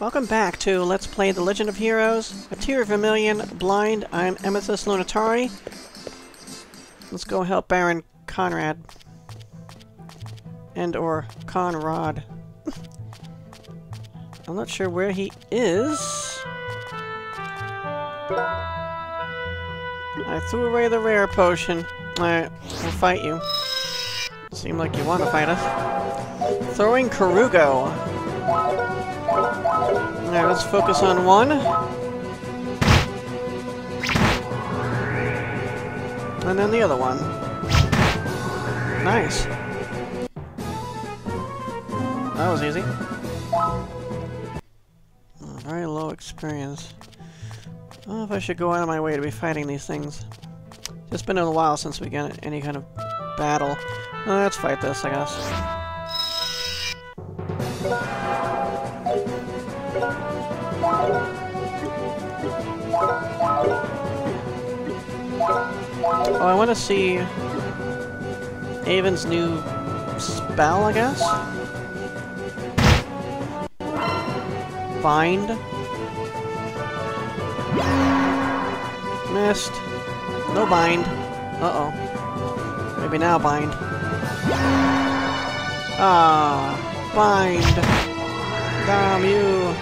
Welcome back to Let's Play The Legend of Heroes, a Tear of Vermillion, Blind. I'm Amethyst Lunatari. Let's go help Baron Conrad. And/or Conrad. I'm not sure where he is. I threw away the rare potion. Alright, we'll fight you. Seem like you want to fight us. Throwing Karugo. Alright, let's focus on one. And then the other one. Nice. That was easy. Very low experience. I don't know if I should go out of my way to be fighting these things. It's been a while since we got any kind of battle. Let's fight this, I guess. Oh, I want to see Avin's new spell, I guess? Bind. Missed. No bind. Uh-oh. Maybe now bind. Ah, bind. Damn you.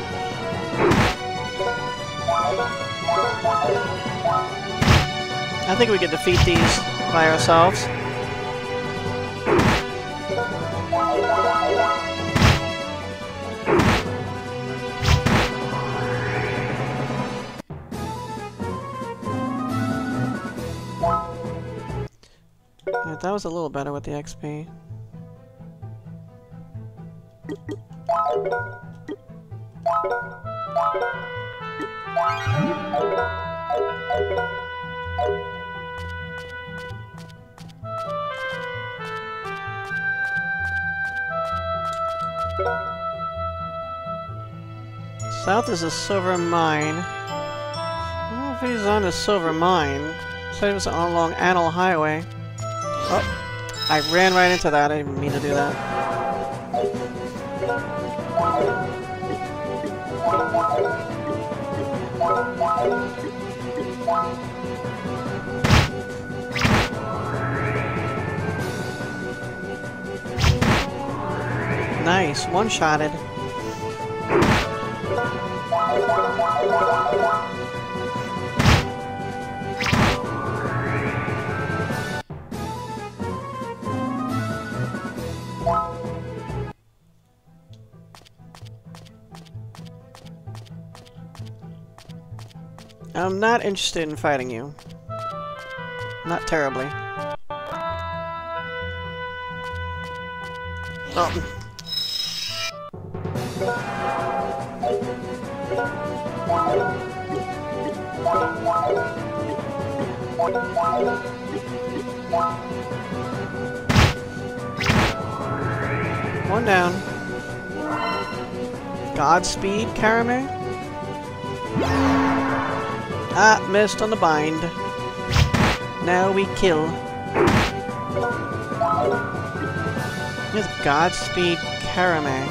I think we could defeat these by ourselves. Yeah, that was a little better with the XP. South is a silver mine. I don't know if he's on a silver mine. Said he was along Anol Highway. Oh, I ran right into that. I didn't mean to do that. Nice, one-shotted. I'm not interested in fighting you. Not terribly. Oh. One down. Godspeed, Karame? Ah, missed on the bind. Now we kill. Here's Godspeed, Karame.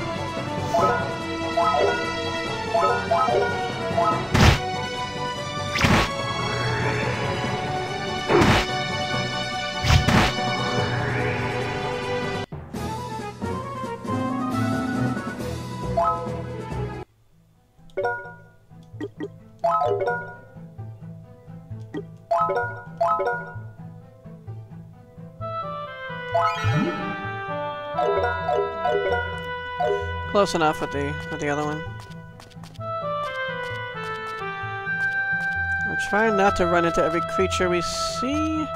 Close enough with the other one. We're trying not to run into every creature we see.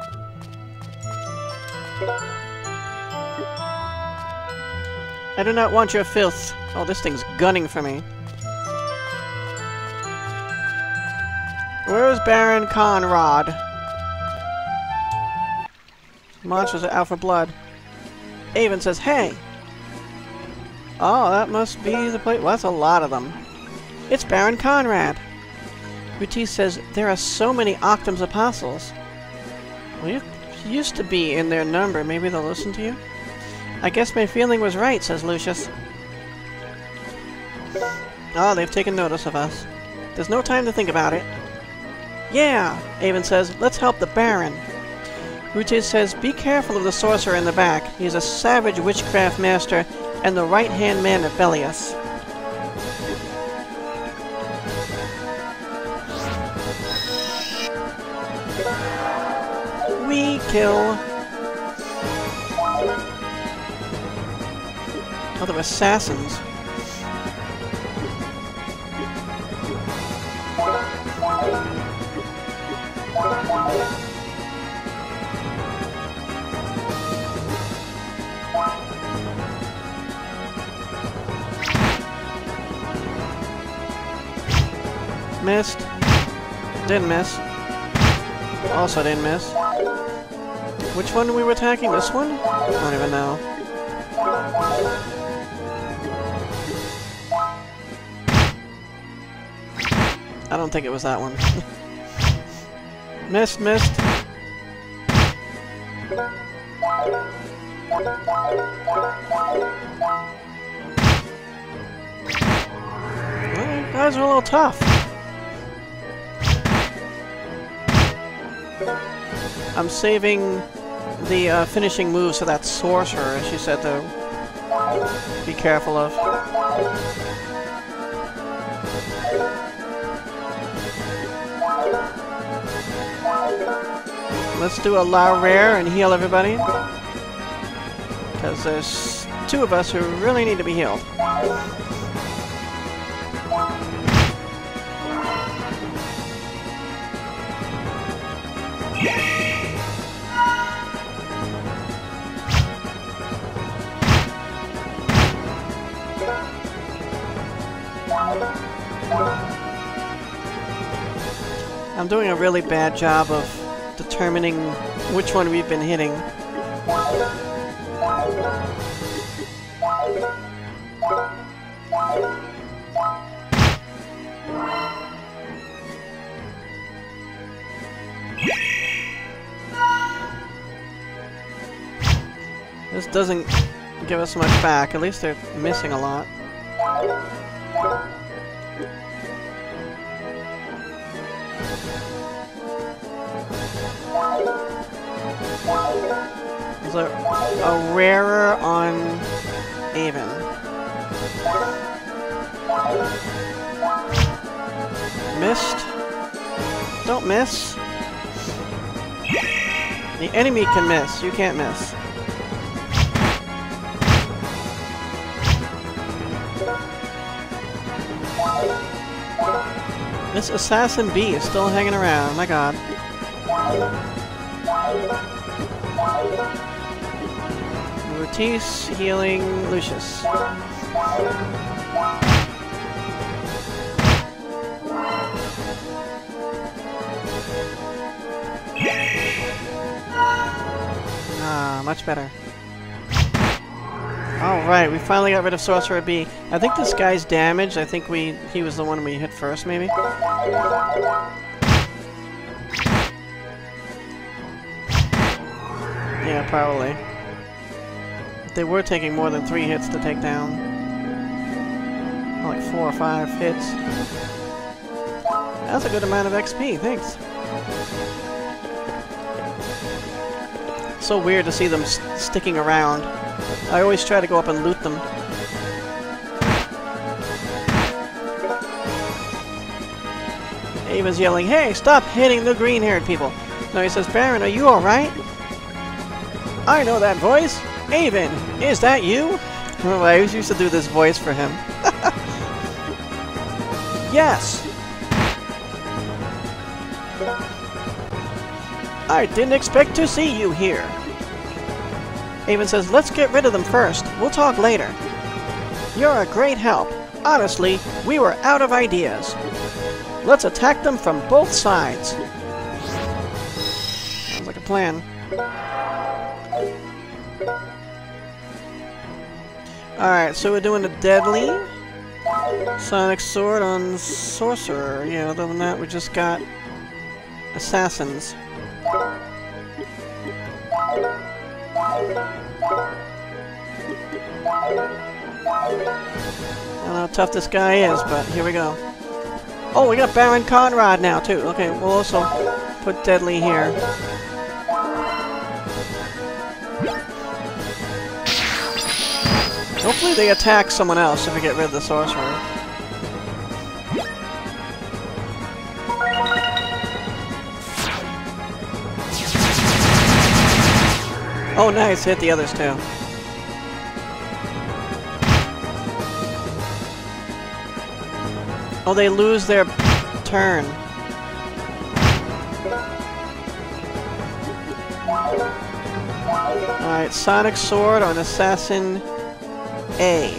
I do not want your filth. Oh, this thing's gunning for me. Where's Baron Conrad? Monsters are out for blood. Avin says, hey! Oh, that must be the place. Well, that's a lot of them. It's Baron Conrad. Ruti says, there are so many Octum's apostles. Well, you used to be in their number. Maybe they'll listen to you? I guess my feeling was right, says Lucius. Oh, they've taken notice of us. There's no time to think about it. Yeah, Avin says, let's help the Baron. Rute says, be careful of the sorcerer in the back. He's a savage witchcraft master and the right-hand man of Velius. We kill. Other assassins. Missed. Didn't miss. Also didn't miss. Which one we were attacking? This one? I don't even know. I don't think it was that one. Missed, missed. Well, you guys are a little tough. I'm saving the finishing moves for that sorcerer, as she said to be careful of. Let's do a La Rare and heal everybody. Because there's two of us who really need to be healed. I'm doing a really bad job of determining which one we've been hitting. This doesn't give us much back. At least they're missing a lot. There's a rarer on Avin. Missed. Don't miss. The enemy can miss. You can't miss. This Assassin B is still hanging around. My god. Ortiz healing Lucius. Ah, much better. Alright, we finally got rid of Sorcerer B. I think this guy's damaged. I think he was the one we hit first, maybe? Yeah, probably. They were taking more than 3 hits to take down. Like 4 or 5 hits. That's a good amount of XP, thanks. So weird to see them sticking around. I always try to go up and loot them. Avin's yelling, hey, stop hitting the green-haired people. No, he says, Baron, are you alright? I know that voice. Avin, is that you? Oh, I used to do this voice for him. Yes. I didn't expect to see you here. Avin says, let's get rid of them first. We'll talk later. You're a great help. Honestly, we were out of ideas. Let's attack them from both sides. Sounds like a plan. Alright, so we're doing a deadly Sonic Sword on Sorcerer. Yeah, other than that, we just got Assassins. I don't know how tough this guy is, but here we go. Oh, we got Baron Conrad now, too. Okay, we'll also put Deadly here. Hopefully they attack someone else if we get rid of the sorcerer. Oh, nice. Hit the others, too. Oh, they lose their turn. Alright, Sonic Sword on Assassin A.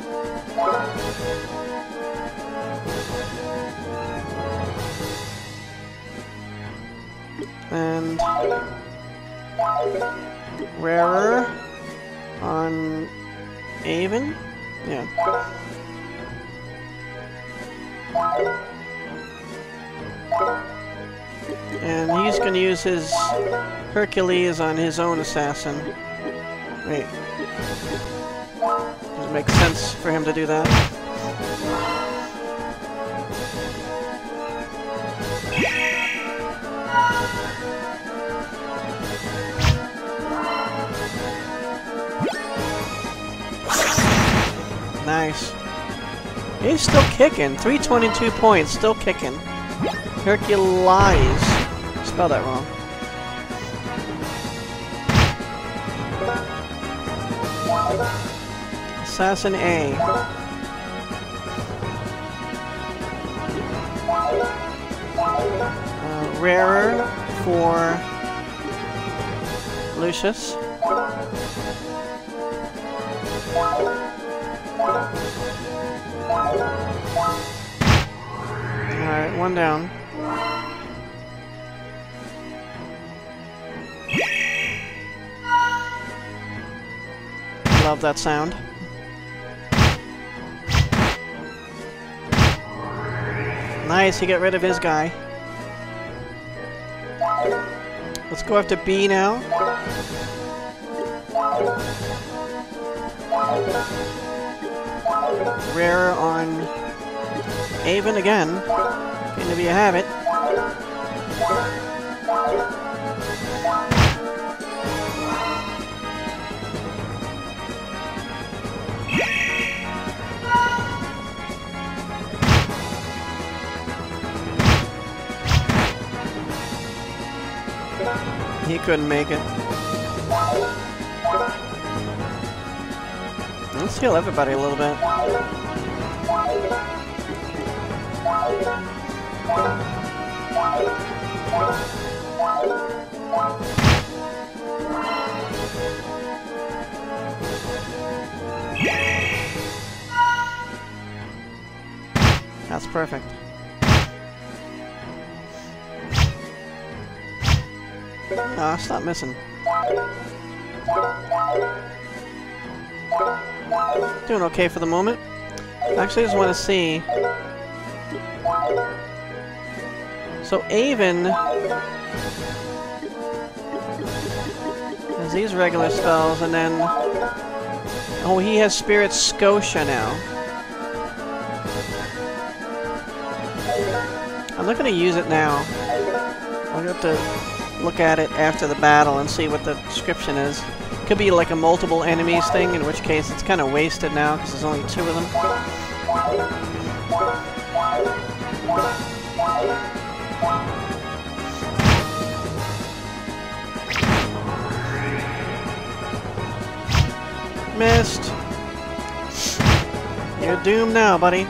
And Rarer on Avin? Yeah. And he's going to use his Hercules on his own assassin. Wait. Does it make sense for him to do that? Nice. He's still kicking. 322 points, still kicking. Hercules. Spell that wrong. Assassin A. Rarer for Lucius. Alright, one down. Love that sound. Nice, he got rid of his guy. Let's go after B now. Rarer on Avin again. Going to be a habit. He couldn't make it. Let's heal everybody a little bit. That's perfect. Ah, stop missing. Doing okay for the moment. Actually, I just want to see. So Avin has these regular spells, and then oh, he has Spirit Scotia now. I'm not going to use it now. I'll have to look at it after the battle and see what the description is. Could be like a multiple enemies thing, in which case it's kind of wasted now because there's only 2 of them. Missed. You're doomed now, buddy.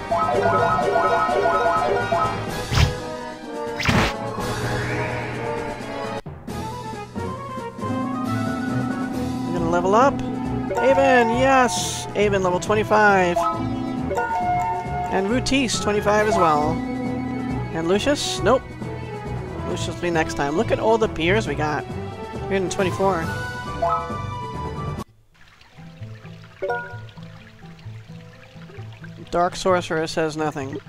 Level up. Avin, yes! Avin level 25. And Rutis, 25 as well. And Lucius? Nope. Lucius will be next time. Look at all the beers we got. 324. Dark Sorcerer says nothing.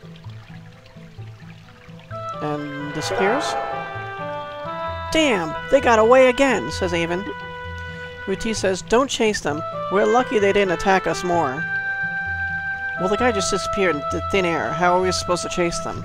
And disappears? Damn! They got away again, says Avin. Ruti says, don't chase them. We're lucky they didn't attack us more. Well, the guy just disappeared into thin air. How are we supposed to chase them?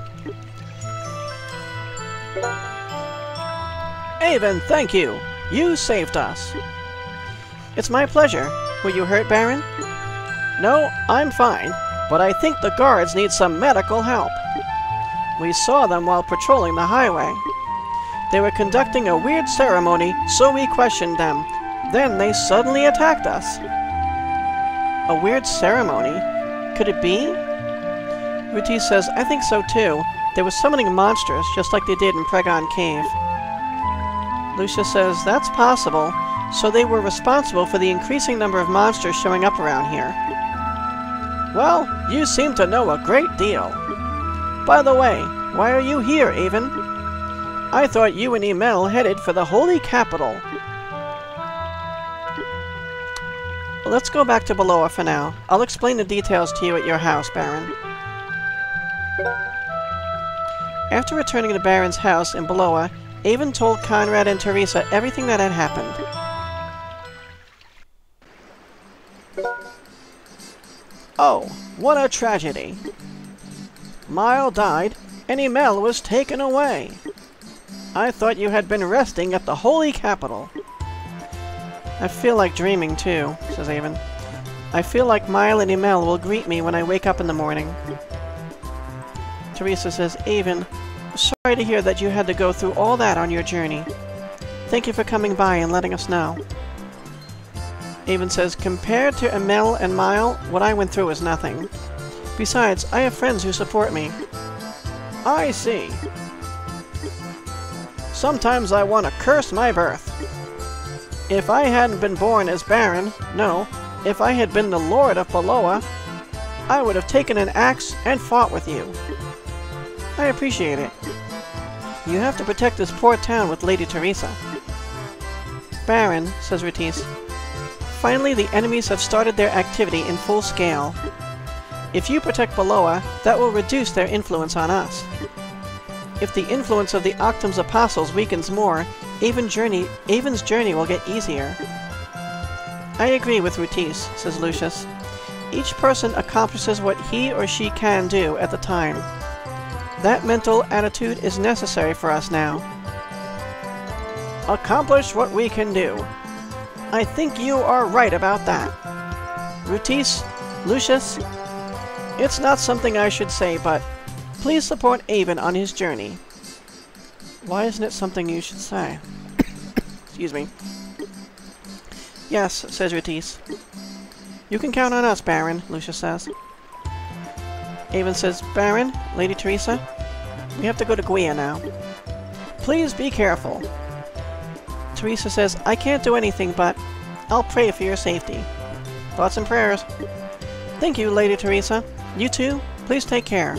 Avin, thank you! You saved us! It's my pleasure. Were you hurt, Baron? No, I'm fine, but I think the guards need some medical help. We saw them while patrolling the highway. They were conducting a weird ceremony, so we questioned them. Then they suddenly attacked us. A weird ceremony? Could it be? Ruti says, I think so too. They were summoning monsters, just like they did in Pregon Cave. Lucia says, that's possible. So they were responsible for the increasing number of monsters showing up around here. Well, you seem to know a great deal. By the way, why are you here, Avin? I thought you and Emil headed for the Holy Capital. Let's go back to Beloa for now. I'll explain the details to you at your house, Baron. After returning to Baron's house in Beloa, Avin told Conrad and Teresa everything that had happened. Oh, what a tragedy. Mile died, and Emil was taken away. I thought you had been resting at the Holy Capital. I feel like dreaming too, says Avin. I feel like Mile and Emil will greet me when I wake up in the morning. Teresa says, Avin, sorry to hear that you had to go through all that on your journey. Thank you for coming by and letting us know. Avin says, compared to Emil and Mile, what I went through is nothing. Besides, I have friends who support me. I see. Sometimes I want to curse my birth. If I hadn't been born as Baron, no, if I had been the Lord of Beloa, I would have taken an axe and fought with you. I appreciate it. You have to protect this poor town with Lady Teresa. Baron, says Rutis, finally the enemies have started their activity in full scale. If you protect Beloa, that will reduce their influence on us. If the influence of the Octum's apostles weakens more, Avin's journey will get easier. I agree with Rutis, says Lucius. Each person accomplishes what he or she can do at the time. That mental attitude is necessary for us now. Accomplish what we can do. I think you are right about that. Rutis, Lucius, it's not something I should say, but please support Avin on his journey. Why isn't it something you should say? Excuse me. Yes, says Rutis. You can count on us, Baron, Lucius says. Avin says, Baron, Lady Teresa, we have to go to Guia now. Please be careful. Teresa says, I can't do anything, but I'll pray for your safety. Thoughts and prayers. Thank you, Lady Teresa. You too, please take care.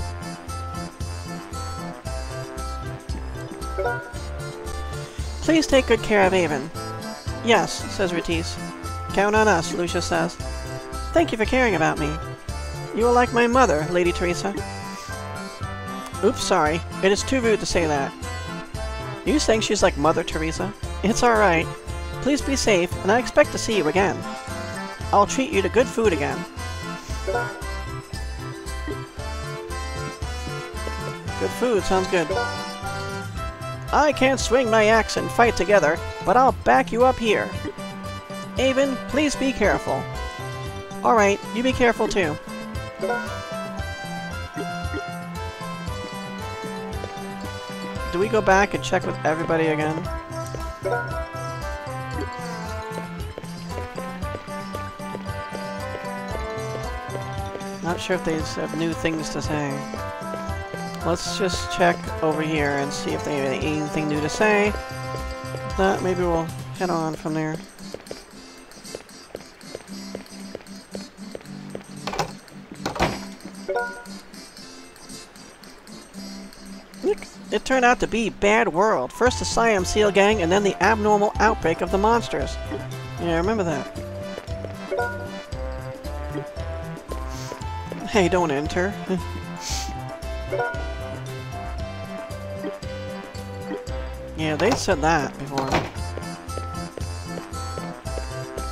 Please take good care of Avin. Yes, says Rutis. Count on us, Lucius says. Thank you for caring about me. You are like my mother, Lady Teresa. Oops, sorry. It is too rude to say that. Are you saying she's like Mother Teresa? It's alright. Please be safe, and I expect to see you again. I'll treat you to good food again. Good food, sounds good. I can't swing my axe and fight together, but I'll back you up here. Avin, please be careful. Alright, you be careful too. Do we go back and check with everybody again? Not sure if they have new things to say. Let's just check over here and see if they have anything new to say. If not, maybe we'll head on from there. Look, it turned out to be Bad World. First the Siam Seal Gang, and then the abnormal outbreak of the monsters. Yeah, I remember that. Hey, don't enter. Yeah, they said that before.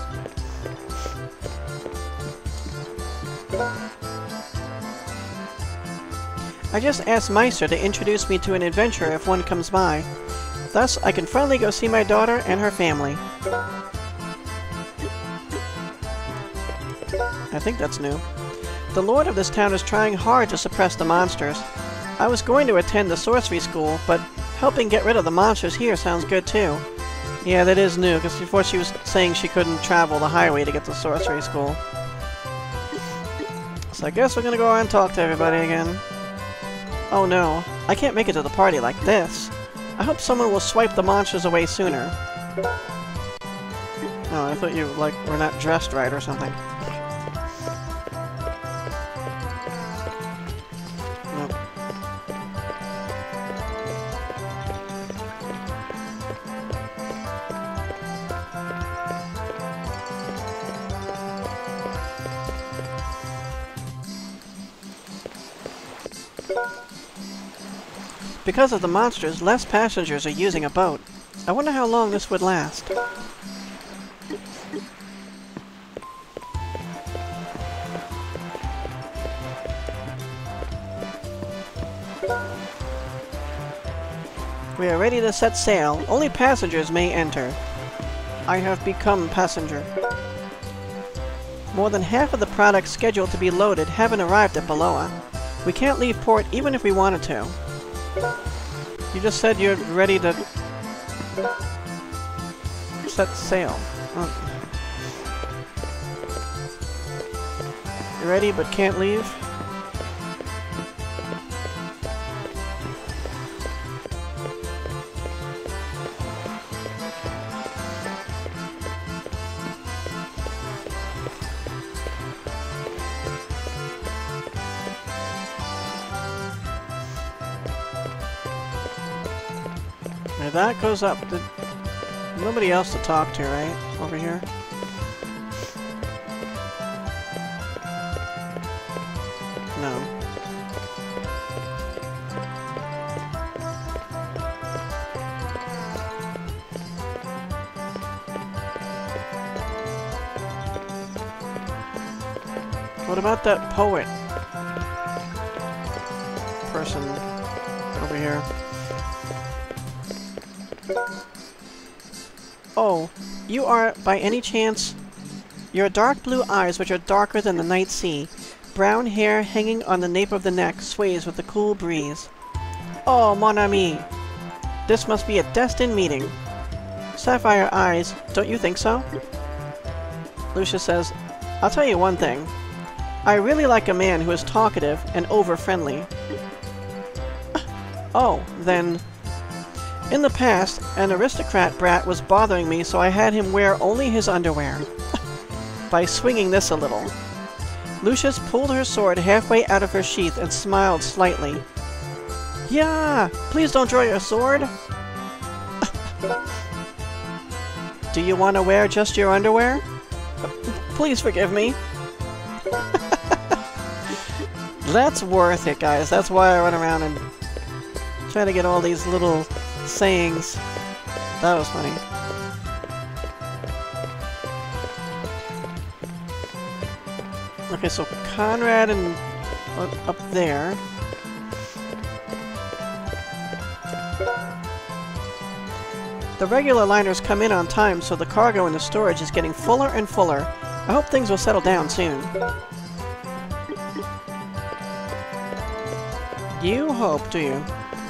I just asked Meister to introduce me to an adventurer if one comes by. Thus, I can finally go see my daughter and her family. I think that's new. The lord of this town is trying hard to suppress the monsters. I was going to attend the sorcery school, but helping get rid of the monsters here sounds good too. Yeah, that is new, because before she was saying she couldn't travel the highway to get to sorcery school. So I guess we're gonna go around and talk to everybody again. Oh no, I can't make it to the party like this. I hope someone will swipe the monsters away sooner. Oh, I thought you, like, were not dressed right or something. Because of the monsters, less passengers are using a boat. I wonder how long this would last. We are ready to set sail. Only passengers may enter. I have become passenger. More than half of the products scheduled to be loaded haven't arrived at Beloa. We can't leave port even if we wanted to. You just said you're ready to set sail. Oh. You're ready but can't leave? That goes up. Nobody else to talk to, right? Over here? No. What about that poet person over here? Oh, you are, by any chance, your dark blue eyes, which are darker than the night sea, brown hair hanging on the nape of the neck, sways with the cool breeze. Oh, mon ami! This must be a destined meeting. Sapphire eyes, don't you think so? Lucia says, I'll tell you one thing. I really like a man who is talkative and over-friendly. Oh, then... In the past, an aristocrat brat was bothering me, so I had him wear only his underwear. By swinging this a little. Lucius pulled her sword halfway out of her sheath and smiled slightly. Yeah! Please don't draw your sword! Do you want to wear just your underwear? Please forgive me. That's worth it, guys. That's why I run around and try to get all these little sayings. That was funny. Okay, so Conrad and up there. The regular liners come in on time, so the cargo in the storage is getting fuller and fuller. I hope things will settle down soon. You hope, do you?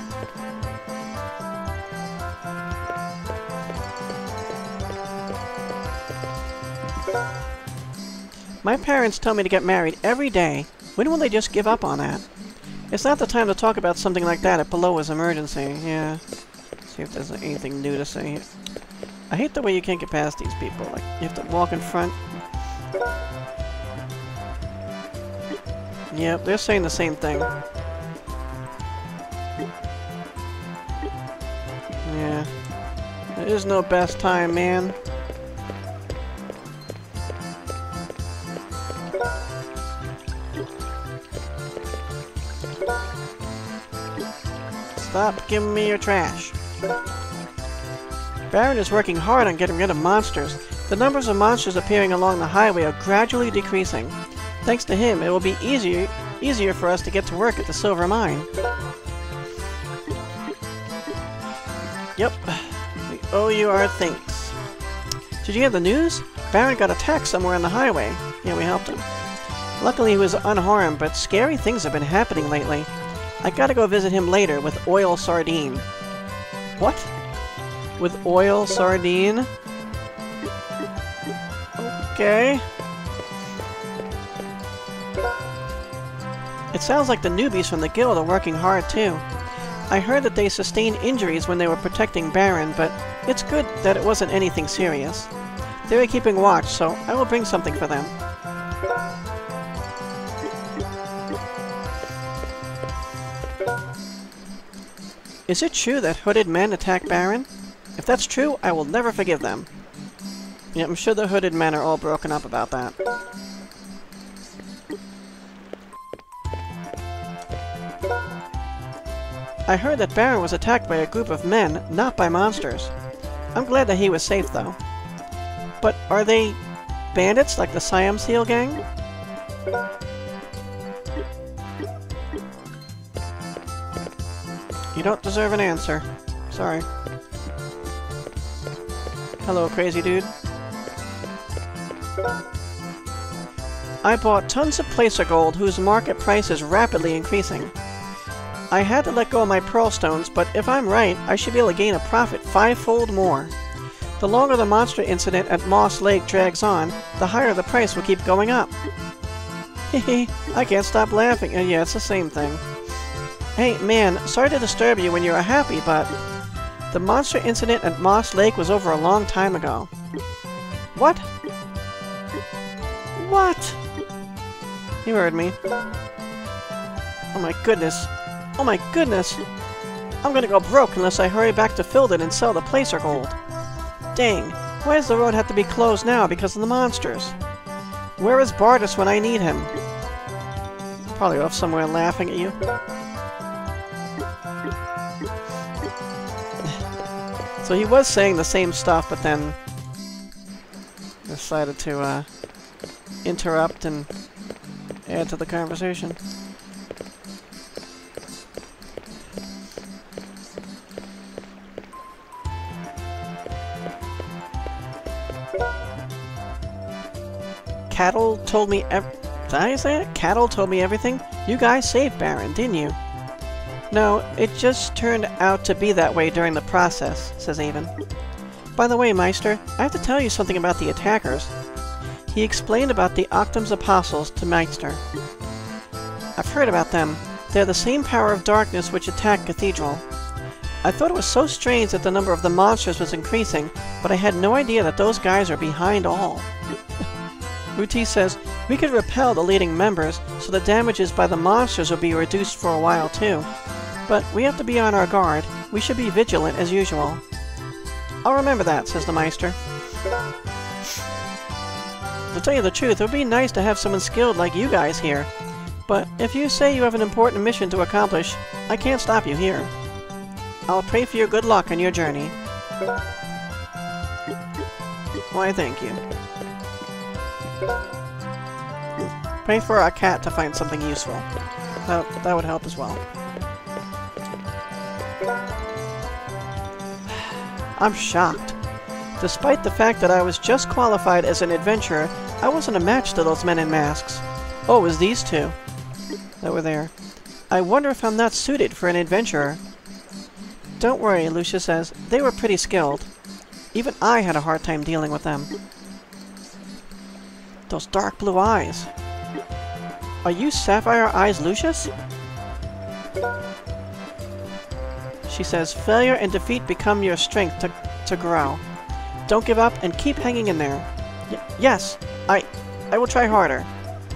My parents tell me to get married every day. When will they just give up on that? It's not the time to talk about something like that at Beloa's emergency. Yeah. See if there's anything new to say. I hate the way you can't get past these people. Like, you have to walk in front. Yep, they're saying the same thing. Yeah. There is no best time, man. Stop giving me your trash. Baron is working hard on getting rid of monsters. The numbers of monsters appearing along the highway are gradually decreasing. Thanks to him, it will be easier for us to get to work at the silver mine. Yep. We owe you our thanks. Did you hear the news? Baron got attacked somewhere on the highway. Yeah, we helped him. Luckily he was unharmed, but scary things have been happening lately. I gotta go visit him later with Oil Sardine. What? With Oil Sardine? Okay. It sounds like the newbies from the guild are working hard too. I heard that they sustained injuries when they were protecting Baron, but it's good that it wasn't anything serious. They were keeping watch, so I will bring something for them. Is it true that hooded men attack Baron? If that's true, I will never forgive them. Yeah, I'm sure the hooded men are all broken up about that. I heard that Baron was attacked by a group of men, not by monsters. I'm glad that he was safe, though. But are they bandits like the Siam Seal gang? You don't deserve an answer. Sorry. Hello, crazy dude. I bought tons of placer gold whose market price is rapidly increasing. I had to let go of my pearl stones, but if I'm right, I should be able to gain a profit 5-fold more. The longer the monster incident at Moss Lake drags on, the higher the price will keep going up. Hehe, I can't stop laughing. Yeah, it's the same thing. Hey, man, sorry to disturb you when you are happy, but the monster incident at Moss Lake was over a long time ago. What? What? You heard me. Oh my goodness. Oh my goodness! I'm gonna go broke unless I hurry back to Filden and sell the placer gold. Dang, why does the road have to be closed now because of the monsters? Where is Bardus when I need him? Probably off somewhere laughing at you. So he was saying the same stuff, but then decided to interrupt and add to the conversation. Cattle told me did I say it? Cattle told me everything? You guys saved Baron, didn't you? No, it just turned out to be that way during the process, says Avin. By the way, Meister, I have to tell you something about the attackers. He explained about the Octum's Apostles to Meister. I've heard about them. They're the same power of darkness which attacked Cathedral. I thought it was so strange that the number of the monsters was increasing, but I had no idea that those guys are behind all. Ruti says, we could repel the leading members, so the damages by the monsters will be reduced for a while too. But we have to be on our guard. We should be vigilant as usual. I'll remember that, says the Meister. To tell you the truth, it would be nice to have someone skilled like you guys here. But if you say you have an important mission to accomplish, I can't stop you here. I'll pray for your good luck on your journey. Why, thank you. Pray for our cat to find something useful. That would help as well. I'm shocked. Despite the fact that I was just qualified as an adventurer, I wasn't a match to those men in masks. Oh, it was these two that were there. I wonder if I'm not suited for an adventurer. Don't worry, Lucia says. They were pretty skilled. Even I had a hard time dealing with them. Those dark blue eyes. Are you Sapphire Eyes Lucius? She says, failure and defeat become your strength to grow. Don't give up and keep hanging in there. Yes, I will try harder.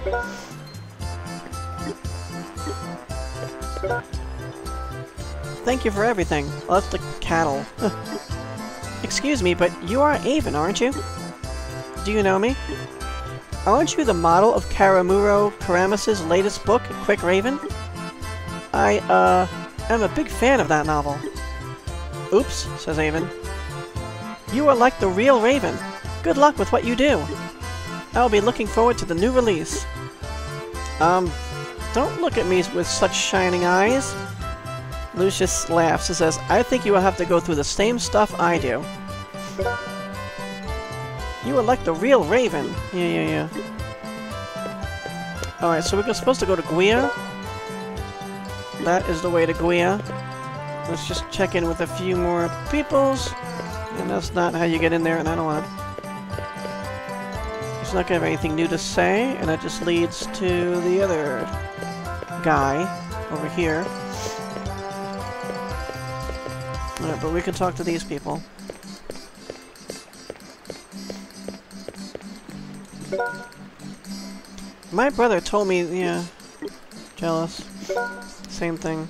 Thank you for everything. Well, that's the cattle. Excuse me, but you are Avin, aren't you? Do you know me? Aren't you the model of Karamuro Karamis' latest book, Quick Raven? I am a big fan of that novel. Oops, says Avin. You are like the real Raven. Good luck with what you do. I will be looking forward to the new release. Don't look at me with such shining eyes. Lucius laughs and says, I think you will have to go through the same stuff I do. You are like the real Raven. Yeah. Alright, so we're supposed to go to Guia. That is the way to Guia. Let's just check in with a few more peoples. And that's not how you get in there, and I don't want to... He's not going to have anything new to say, and that just leads to the other guy over here. Alright, but we can talk to these people. My brother told me, yeah, jealous. Same thing.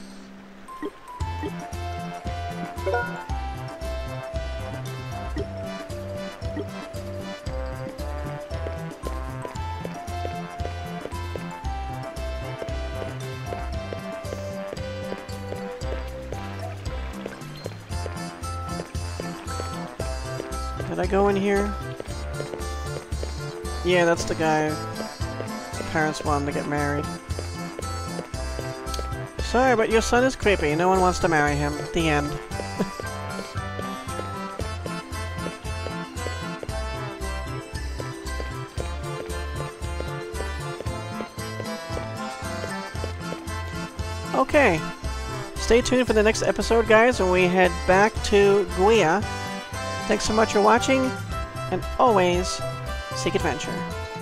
Did I go in here? Yeah, that's the guy. His parents want him to get married. Sorry, but your son is creepy. No one wants to marry him. The end. Okay. Stay tuned for the next episode, guys, when we head back to Guia. Thanks so much for watching, and always seek adventure.